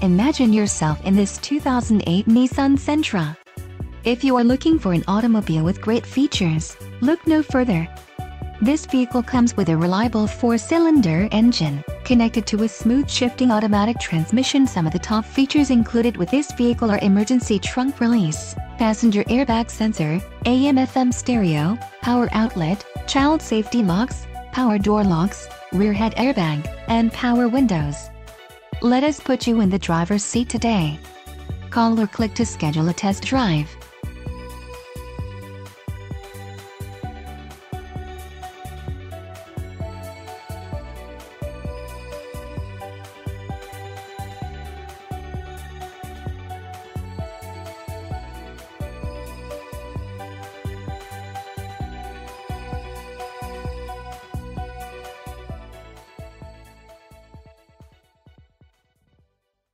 Imagine yourself in this 2008 Nissan Sentra. If you are looking for an automobile with great features, look no further. This vehicle comes with a reliable 4-cylinder engine, connected to a smooth shifting automatic transmission. Some of the top features included with this vehicle are emergency trunk release, passenger airbag sensor, AM/FM stereo, power outlet, child safety locks, power door locks, rear head airbag, and power windows. Let us put you in the driver's seat today. Call or click to schedule a test drive.